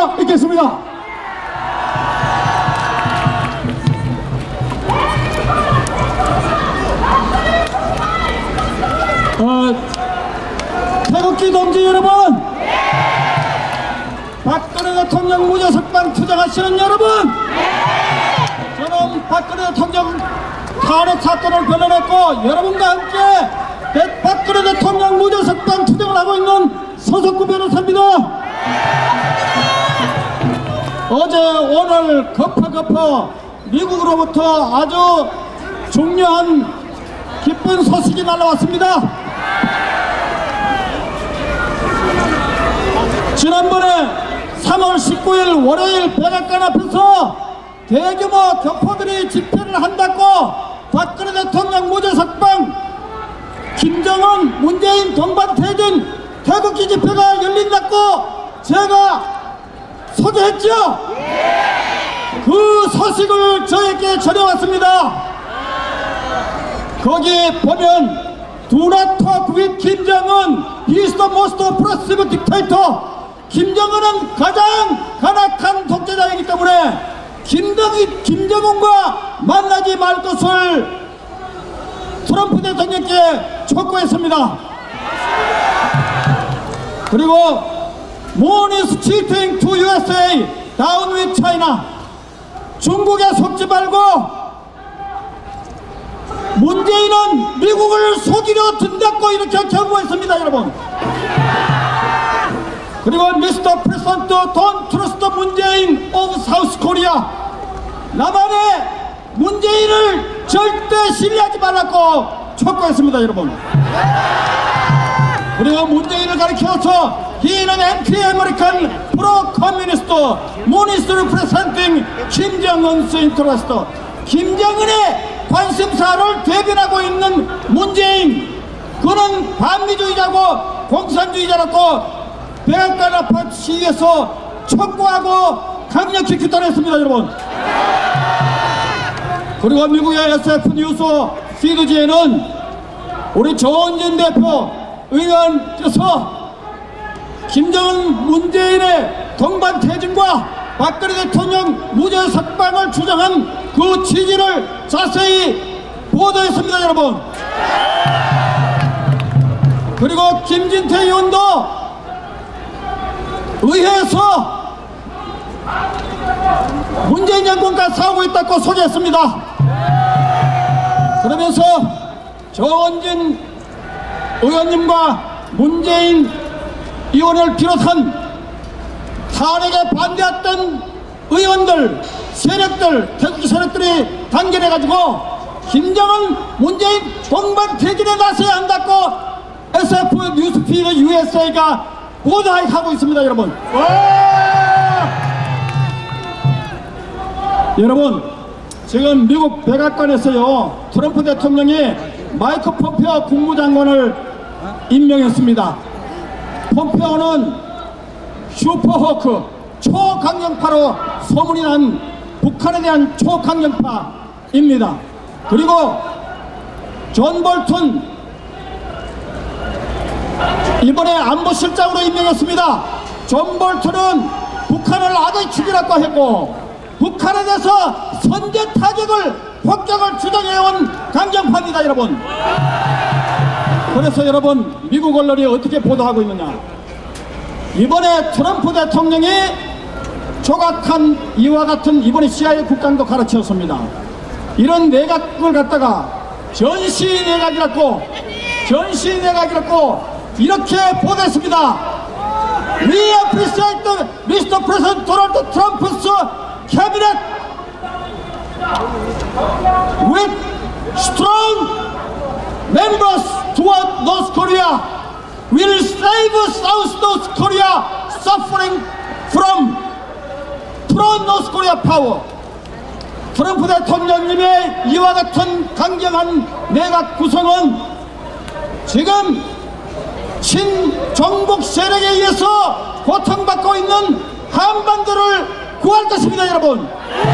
수가 있겠습니다. 태극기 동지 여러분, 박근혜 대통령 무죄석방 투쟁하시는 여러분, 저는 박근혜 대통령 탄핵 사건을 변론했고 여러분과 함께 박근혜 대통령 무죄석방 투쟁을 하고 있는 서석구 변호사입니다. 어제 오늘 급하 미국으로부터 아주 중요한 기쁜 소식이 날라왔습니다. 지난번에 3월 19일 월요일 백악관 앞에서 대규모 교포들이 집회를 한다고 박근혜 대통령 무죄석방, 김정은, 문재인 동반태진 태극기 집회가 열린다고 제가 소개했죠? 그 소식을 저에게 전해왔습니다. 거기 보면 Do not talk with 김정은, he is the most oppressive dictator. 김정은은 가장 간악한 독재자이기 때문에 김정은과 만나지 말 것을 트럼프 대통령께 촉구했습니다. 그리고 Moon is cheating to USA, down with China. 중국에 속지 말고 문재인은 미국을 속이려 든다고 이렇게 경고했습니다, 여러분. 그리고 Mr. President, don't trust 문재인 of South Korea. 남한의 문재인을 절대 신뢰하지 말라고 촉구했습니다, 여러분. 그리고 문재인을 가리켜서 He는 anti-American, pro-communist, Moon is representing 김정은's interest. 김정은의 관심사를 대변하고 있는 문재인, 그는 반미주의자고 공산주의자라고 백악관 아파트 시위에서 촉구하고 강력히 규탄했습니다, 여러분. 그리고 미국의 SF 뉴스 시리즈에는 우리 조원진 대표 의원께서 김정은 문재인의 동반태진과 박근혜 대통령 무죄석방을 주장한 그 취지를 자세히 보도했습니다, 여러분. 그리고 김진태 의원도 의회에서 문재인 정권과 싸우고 있다고 소개했습니다. 그러면서 조원진 의원님과 문재인 의원을 비롯한 탄핵에 반대했던 의원들, 세력들, 태극기 세력들이 단결해가지고 김정은, 문재인 동반태진에 나서야 한다고 SF 뉴스피드 USA가 보도하고 있습니다, 여러분. 여러분, 지금 미국 백악관에서요, 트럼프 대통령이 마이크 폼페오 국무장관을 임명했습니다. 폼페오는 슈퍼호크, 초강경파로 소문이 난 북한에 대한 초강경파입니다. 그리고 존 볼튼 이번에 안보실장으로 임명했습니다. 존 볼튼은 북한을 악의 축이라고 했고 북한에 대해서 선제 타격을, 폭격을 주장해온 강경파입니다, 여러분. 그래서 여러분, 미국 언론이 어떻게 보도하고 있느냐, 이번에 트럼프 대통령이 조각한 이와 같은 이번에 CIA 국장도 가르쳤습니다. 이런 내각을 갖다가 전시 내각이라고 이렇게 보도했습니다. We appreciate Mr. President Donald Trump's cabinet with strong members toward North Korea. Will save South North Korea suffering from pro-North Korea power. 트럼프 대통령님의 이와 같은 강경한 내각 구성은 지금 친정복 세력에 의해서 고통받고 있는 한반도를 구할 것입니다, 여러분.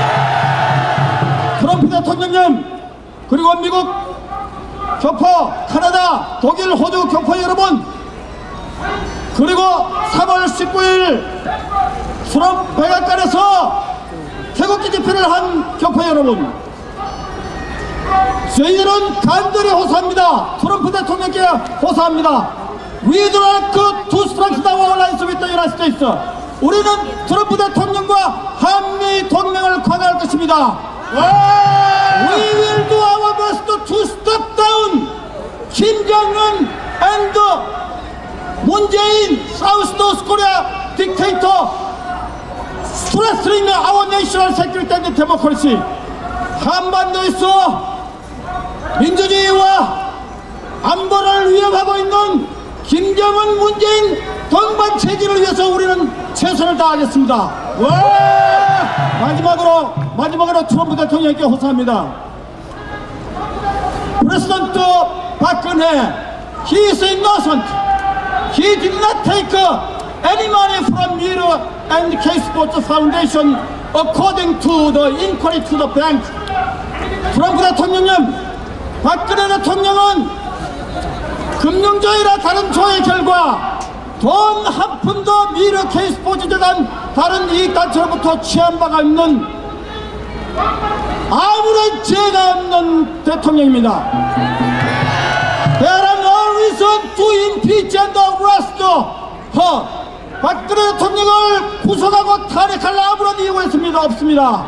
트럼프 대통령님, 그리고 미국 교포, 카나다, 독일, 호주 교포 여러분, 그리고 3월 19일 트럼프 백악관에서 태극기 집회를 한 교포 여러분, 저희들은 간절히 호소합니다. 트럼프 대통령께 호소합니다. We do not go to strike the alliance with the United States. 우리는 트럼프 대통령과 한미 동맹을 강화할 것입니다. We will do our best to stop down Kim Jong-un and Moon Jae-in, South North Korea dictator, strengthening our national security and democracy. 한반도에서 민주주의와 안보를 위협하고 있는 김정은, 문재인 동반 체제를 위해서 우리는 최선을 다하겠습니다. 마지막으로 트럼프 대통령께 호소합니다. 프레시던트 박근혜, he is innocent. He did not take any money from Miro and K-Sports Foundation according to the inquiry to the bank. 트럼프 대통령님, 박근혜 대통령은 금융조회나 다른 조회 결과 돈 한 푼도 미르 K스포츠재단 다른 이익단체로부터 취한 바가 없는 아무런 죄가 없는 대통령입니다. There are no reason to impeach and arrest her. 박근혜 대통령을 구속하고 탄핵할 아무런 이유가 있습니다. 없습니다.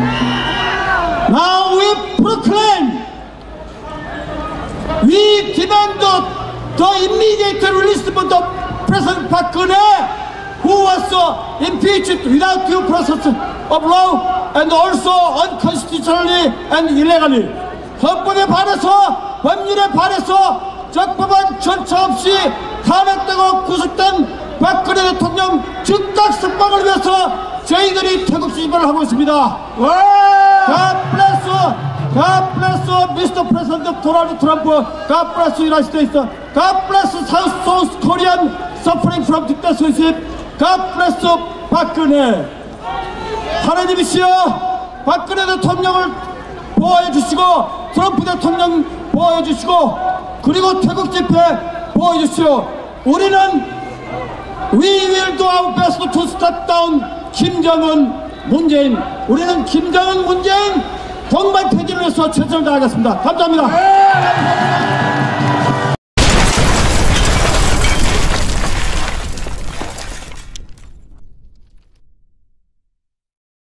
Now we proclaim, we demand the immediate release of the President Park Geun-hye, who was impeached without due process of law and also unconstitutionally and illegally. 헌법에 반해서, 법률에 반해서 적법한 절차 없이 탄핵되고 구속된 박근혜 대통령 즉각 석방을 위해서 저희들이 태극 시위를 하고 있습니다. God bless Mr. President Donald Trump. God bless United States. God bless South Korean suffering from dictatorship. God bless 박근혜. 하나님이시여, 박근혜 대통령을 보호해 주시고 트럼프 대통령 보호해 주시고 그리고 태극 집회 보호해 주시오. 우리는 We will do our best to stop down 김정은, 문재인. 우리는 김정은, 문재인 동반 퇴진을 위해서 최선을 다하겠습니다. 감사합니다.